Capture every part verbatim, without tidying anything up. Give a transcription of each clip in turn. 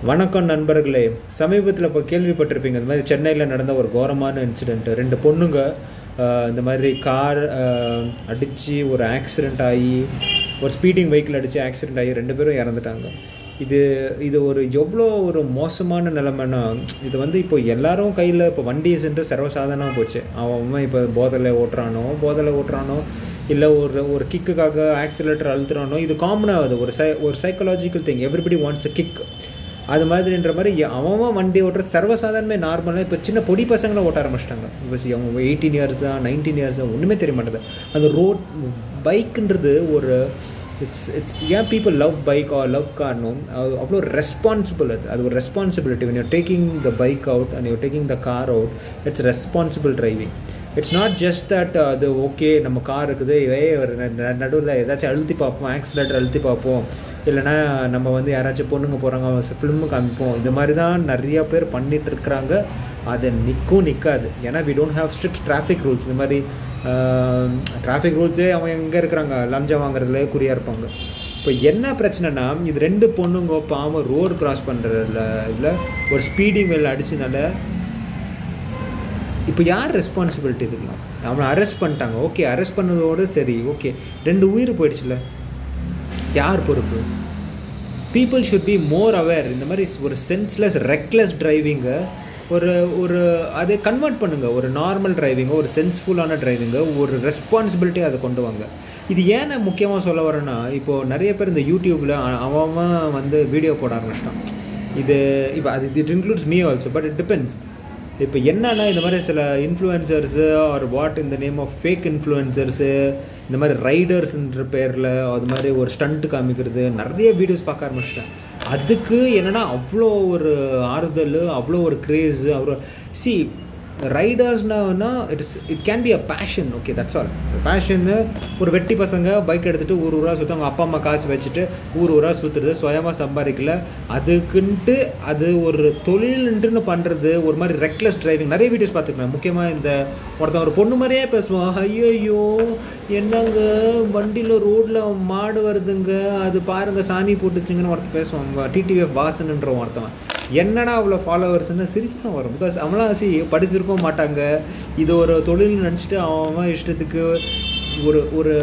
வணக்கம் நண்பர்களே. சமீபத்தில் இப்போ கேள்விப்பட்டிருப்பீங்க, இந்த மாதிரி சென்னையில் நடந்த ஒரு கோரமான இன்சிடெண்ட்டு. ரெண்டு பொண்ணுங்க இந்த மாதிரி கார் அடித்து ஒரு ஆக்சிடெண்ட் ஆகி, ஒரு ஸ்பீடிங் வெஹிக்கிள் அடித்து ஆக்சிடெண்ட் ஆகி ரெண்டு பேரும் இறந்துட்டாங்க. இது இது ஒரு எவ்வளோ ஒரு மோசமான நிலைமைன்னா, இது வந்து இப்போ எல்லாரும் கையில் இப்போ வண்டி சென்று சர்வசாதாரணமாக போச்சு. அவன் இப்போ போதையில் ஓட்டுறானோ போதையில் ஓட்டுறானோ இல்லை ஒரு ஒரு கிக்குக்காக ஆக்சிலேட்டர் அழுத்துறானோ, இது காமனாக ஆகுது. ஒரு சை ஒரு psychological thing. Everybody wants a kick. அது மாதிரின்ற மாதிரி அவன் வண்டி ஓட்டுற சர்வசாதாரணமே நார்மலாக இப்போ சின்ன பொடி பசங்களை ஓட்ட ஆரம்பிச்சிட்டாங்க. இப்போ அவங்க எயிட்டீன் இயர்ஸா நைன்டீன் இயர்ஸா ஒன்றுமே தெரிய மாட்டேது. அந்த ரோட் பைக்குன்றது ஒரு இட்ஸ் இட்ஸ் ஏன் people love bike or love கார்னும் அவ்வளோ ரெஸ்பான்சிபிள். அது அது ஒரு responsibility. When you're taking the bike out and you're taking the car out, it's responsible driving. It's not just that அது ஓகே நம்ம கார் இருக்குது, இதே ஒரு நடுவில் ஏதாச்சும் அழுத்தி பார்ப்போம், ஆக்சிலேட்டர் அழுத்தி பார்ப்போம், இல்லைனா நம்ம வந்து யாராச்சும் பொண்ணுங்க போகிறாங்க ஃபிலிமு காமிப்போம். இந்த மாதிரி தான் நிறைய பேர் பண்ணிகிட்டு இருக்கிறாங்க. அது நிற்கும் நிற்காது. ஏன்னா we don't have strict traffic rules. இந்த மாதிரி டிராஃபிக் ரூல்ஸே அவங்க எங்கே இருக்கிறாங்க, லஞ்சம் வாங்குறதுல குறியாக இருப்பாங்க. இப்போ என்ன பிரச்சனைனா, இது ரெண்டு பொண்ணுங்க பாவம் ரோடு கிராஸ் பண்ணுறதுல இல்லை ஒரு ஸ்பீடிங் வெல் அடிச்சதுனால இப்போ யார் ரெஸ்பான்சிபிலிட்டி இதுக்கலாம்? அவனை அரெஸ்ட் பண்ணிட்டாங்க, ஓகே. அரெஸ்ட் பண்ணதோடு சரி, ஓகே. ரெண்டு உயிர் போயிடுச்சுல, யார் பொறுப்பு? People should be more aware. இந்த மாதிரி ஒரு சென்ஸ்லெஸ் ரெக்லெஸ் டிரைவிங்கை ஒரு ஒரு அதை கன்வெர்ட் பண்ணுங்கள். ஒரு நார்மல் டிரைவிங்கை, ஒரு சென்ஸ்ஃபுல்லான டிரைவிங்கை, ஒரு ரெஸ்பான்சிபிலிட்டி அதை கொண்டு வாங்க. இது ஏன் நான் முக்கியமாக சொல்ல வரேன்னா, இப்போது நிறைய பேர் இந்த யூடியூப்பில் அவன் வந்து வீடியோ போட ஆரம்பிச்சிட்டான். இது இப்போ அது it includes me also, but it depends. இப்போ என்னன்னா, இந்த மாதிரி சில இன்ஃப்ளூயன்சர்ஸு ஆர் வாட் இந்த நேம் ஆஃப் ஃபேக் இன்ஃப்ளூயன்சர்ஸு, இந்த மாதிரி ரைடர்ஸ்ன்ற பேரில் அது மாதிரி ஒரு ஸ்டண்ட்டு காமிக்கிறது, நிறைய வீடியோஸ் பார்க்க ஆரம்பிச்சிட்டேன். அதுக்கு என்னென்னா அவ்வளோ ஒரு ஆறுதல், அவ்வளோ ஒரு க்ரேஸு. அவ்வளோ சி ரைடர்ஸ்னா it's it can be a passion. Okay, that's all. பேஷன்னு ஒரு வெட்டி பசங்க பைக் எடுத்துகிட்டு ஊர் ஊராக சுற்றுவாங்க. அப்பா அம்மா காசு வச்சுட்டு ஊர் ஊராக சுற்றுறது, சுயமாக சம்பாதிக்கல. அதுக்குன்ட்டு அது ஒரு தொழில்ன்ட்டுன்னு பண்ணுறது ஒரு மாதிரி ரெக்லெஸ் டிரைவிங். நிறைய வீடியோஸ் பார்த்துருக்கேன். முக்கியமாக இந்த ஒருத்தன் ஒரு பொண்ணு மாதிரியே பேசுவான். ஐயோ என்னங்க வண்டியில் ரோட்டில் மாடு வருதுங்க, அது பாருங்கள் சாணி போட்டுச்சுங்கன்னு ஒருத்தர் பேசுவாங்க. டிடிஎஃப் வாசன்ன்ற ஒருத்தவன். என்னடா அவ்வளோ ஃபாலோவர்ஸ்ன்னு சிரித்து தான் வரும். பிகாஸ் அவங்களாம் சி படிச்சிருக்கவும் மாட்டாங்க. இது ஒரு தொழில் நினச்சிட்டு அவன் இஷ்டத்துக்கு ஒரு ஒரு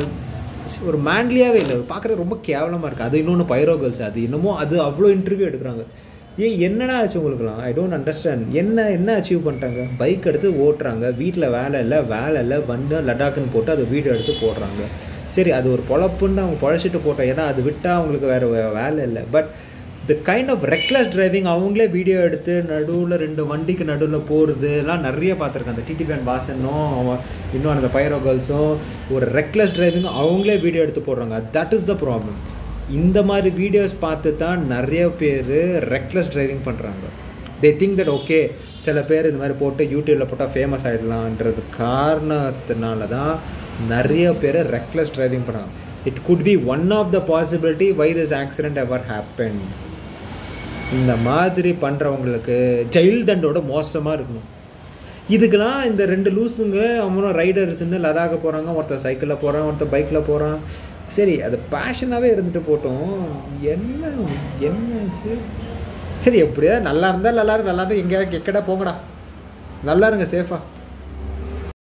ஒரு மேன்லியாகவே இல்லை, பார்க்குறது ரொம்ப கேவலமாக இருக்குது. அது இன்னொன்று பைரோ கேர்ள்ஸ், அது இன்னமும் அது அவ்வளோ இன்டர்வியூ எடுக்கிறாங்க. ஏன் என்னடா ஆச்சு உங்களுக்குலாம்? I don't understand. என்ன என்ன அச்சீவ் பண்ணிட்டாங்க? பைக் எடுத்து ஓட்டுறாங்க, வீட்டில் வேலை இல்லை வேலை இல்லை வந்து லடாக்குன்னு போட்டு அதை வீடியோ எடுத்து போடுறாங்க. சரி, அது ஒரு பொழப்புன்னு அவங்க பொழைச்சிட்டு போட்டோம். ஏன்னா அது விட்டால் அவங்களுக்கு வேறு வேலை இல்லை. But the kind of reckless driving, அவங்களே வீடியோ எடுத்து நடுவில் ரெண்டு வண்டிக்கு நடுவில் போகிறது எல்லாம் நிறைய பார்த்துருக்கேன். அந்த டிடிஎஃப் வாசனும் அவன் இன்னும் அந்த பைரோ கேர்ள்ஸும் ஒரு ரெக்லெஸ் டிரைவிங் அவங்களே வீடியோ எடுத்து போடுறாங்க. That is the problem. இந்த மாதிரி வீடியோஸ் பார்த்து தான் நிறைய பேர் ரெக்லெஸ் டிரைவிங் பண்ணுறாங்க. தே திங்க் தட் ஓகே, சில பேர் இந்த மாதிரி போட்டு யூடியூப்பில் போட்டால் ஃபேமஸ் ஆகிடலான்றது காரணத்தினால தான் நிறைய பேர் ரெக்லெஸ் டிரைவிங் பண்ணுறாங்க. It could be one of the possibility why this accident ever happen. இந்த மாதிரி பண்ணுறவங்களுக்கு ஜெயில் தண்டோட மோசமாக இருக்கணும். இதுக்கெல்லாம் இந்த ரெண்டு லூஸுங்க அவனும் ரைடர்ஸ்ன்னு லடாக்க போகிறாங்க, ஒருத்தர் சைக்கிளில் போகிறான், ஒருத்தர் பைக்கில் போகிறான். சரி, அது பேஷனாகவே இருந்துட்டு போட்டோம். என்ன என்ன சரி சரி எப்படியா நல்லா இருந்தால் நல்லா இருக்கு, நல்லா இருந்தால் எங்கேயாவது எக்கடா போங்கடா, நல்லா இருங்க, சேஃபாக.